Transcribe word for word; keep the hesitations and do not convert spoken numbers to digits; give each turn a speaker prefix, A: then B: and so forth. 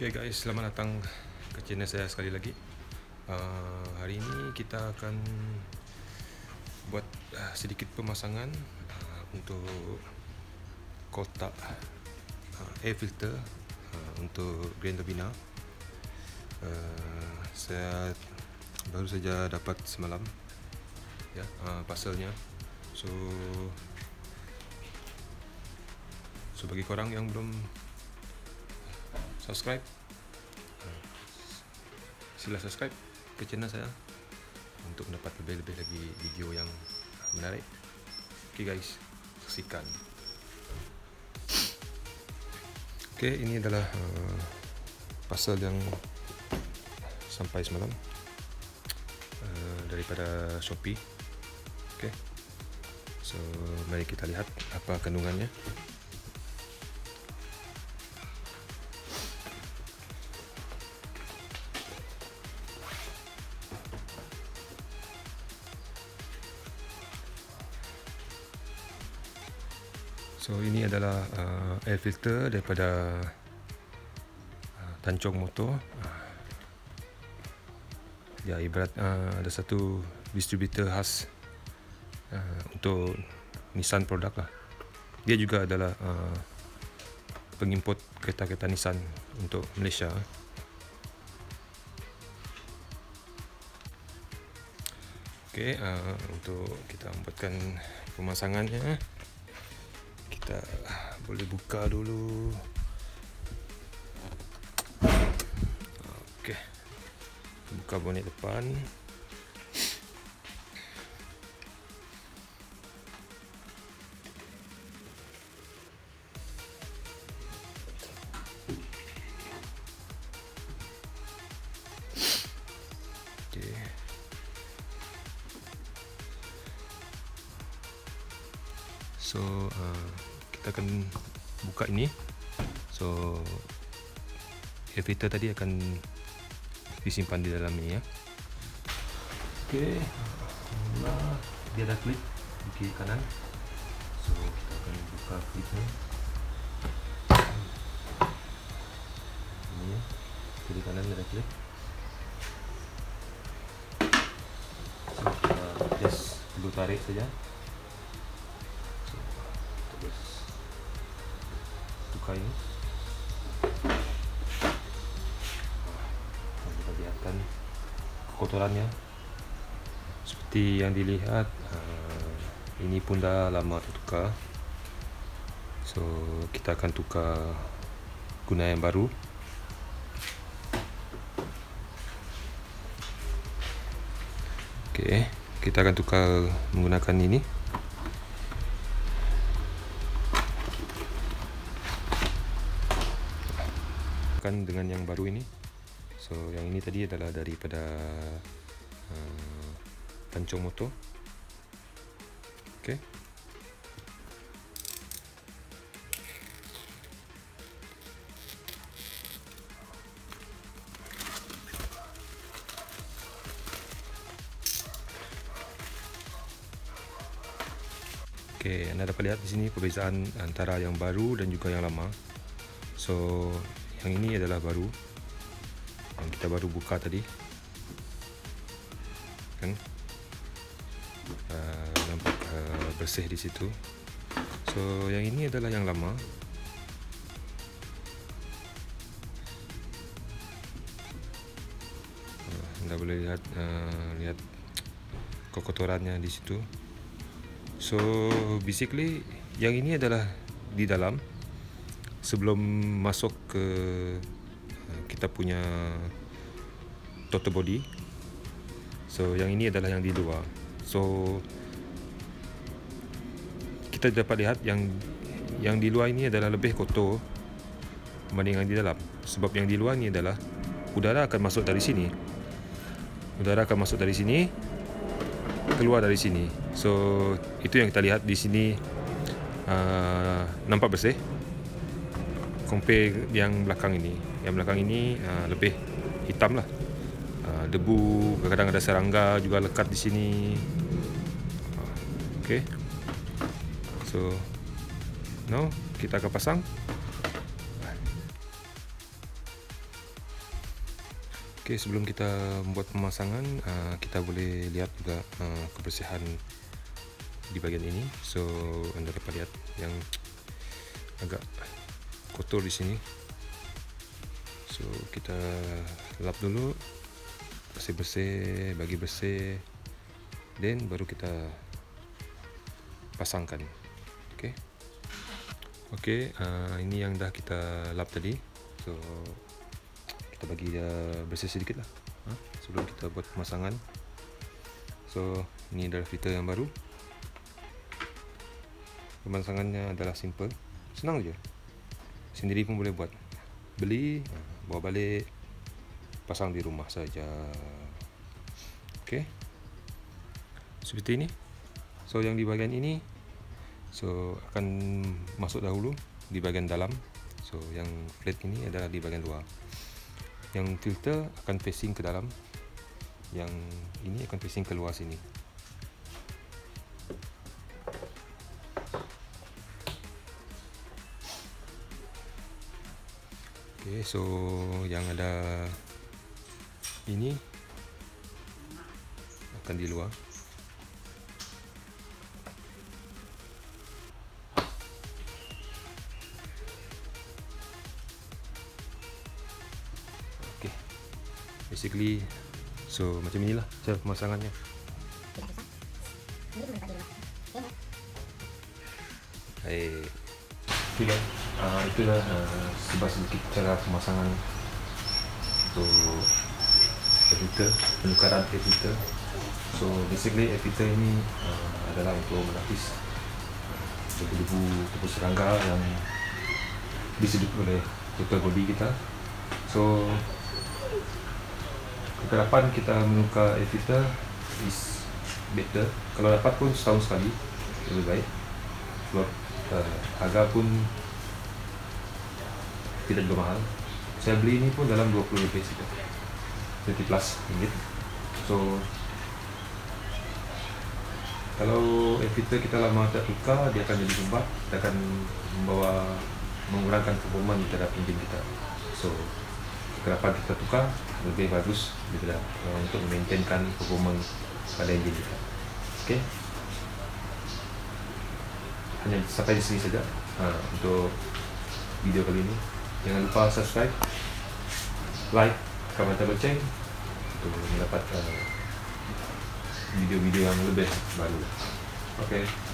A: Oke okay guys, selamat datang ke channel saya sekali lagi. uh, Hari ini kita akan buat uh, sedikit pemasangan uh, untuk kotak uh, air filter uh, untuk Grand Turbina. uh, Saya baru saja dapat semalam ya uh, parcelnya. So So bagi korang yang belum subscribe, sila subscribe ke channel saya untuk mendapat lebih-lebih lagi video yang menarik. Oke okay guys, saksikan. Oke okay, ini adalah uh, parcel yang sampai semalam uh, daripada Shopee. Oke okay. So mari kita lihat apa kandungannya. So ini adalah uh, air filter daripada uh, tancung motor. Uh, ya ibarat uh, ada satu distributor khas uh, untuk Nissan produk lah. Dia juga adalah uh, pengimport kereta-kereta Nissan untuk Malaysia. Okey, uh, untuk kita membuatkan pemasangannya, kita boleh buka dulu. Okey, buka bonet depan. Okey, so uh, kita akan buka ini. So air filter tadi akan disimpan di dalam ini ya. Okey, nah, dia ada klip di kiri kanan. So kita akan buka klipnya. Ini ya, kiri kanan ada klip. So kita just perlu tarik saja. Buka ini, kita lihatkan kotorannya seperti yang dilihat. Uh, ini pun dah lama tertukar, so kita akan tukar guna yang baru. Okey, kita akan tukar menggunakan ini. Dengan yang baru ini. So yang ini tadi adalah daripada uh, tancung motor. Okey, Okey, anda dapat lihat di sini perbezaan antara yang baru dan juga yang lama. So yang ini adalah baru, yang kita baru buka tadi kan, uh, nampak uh, bersih di situ. So yang ini adalah yang lama. uh, anda boleh lihat uh, lihat kotorannya di situ. So basically yang ini adalah di dalam sebelum masuk ke kita punya total body. So yang ini adalah yang di luar. So kita dapat lihat yang yang di luar ini adalah lebih kotor berbanding yang di dalam. Sebab yang di luar ini adalah udara akan masuk dari sini. Udara akan masuk dari sini, keluar dari sini. So itu yang kita lihat di sini, uh, nampak bersih. Compare yang belakang ini. Yang belakang ini uh, lebih hitam lah. Uh, debu, kadang-kadang ada serangga juga lekat di sini. Uh, okay. So now kita akan pasang. Oke, sebelum kita membuat pemasangan, uh, kita boleh lihat juga uh, kebersihan di bagian ini. So Anda dapat lihat yang agak kotor di sini. So kita lap dulu, bersih-bersih, bagi bersih, dan baru kita pasangkan. Oke, oke, uh, ini yang dah kita lap tadi. So kita bagi dia bersih sedikit lah huh? sebelum kita buat pemasangan. So ini adalah filter yang baru. Pemasangannya adalah simple, senang je, sendiri pun boleh buat. Beli, bawa balik, pasang di rumah saja. Oke, seperti ini. So yang di bagian ini, so akan masuk dahulu di bagian dalam. So yang flat ini adalah di bagian luar. Yang filter akan facing ke dalam, yang ini akan facing keluar sini. Oke, so yang ada ini akan di luar. Basically, so macam inilah cara pemasangannya. Hai, okay, guys. Uh, itulah uh, sebab sedikit cara pemasangan untuk air filter, penukaran air filter. So basically air filter ini uh, adalah untuk menapis debu-debu ataupun serangga yang disedut oleh total body kita. So kekerapan kita menukar air filter is better. Kalau dapat pun setahun sekali lebih baik. Kalau uh, harga pun tidak terlalu mahal. Saya beli ini pun dalam dua puluh lebih saja, dua puluh plus ringgit. So kalau air filter kita lama tak tukar, dia akan jadi sumbat, dia akan membawa mengurangkan performa terhadap enjin kita. So kekerapan kita tukar lebih bagus daripada uh, untuk memaintainkan performa pada enjin kita. Okey, hanya sampai di sini saja uh, untuk video kali ini. Jangan lupa subscribe, like, komen, dan lonceng untuk mendapat uh, video-video yang lebih baru. Okey.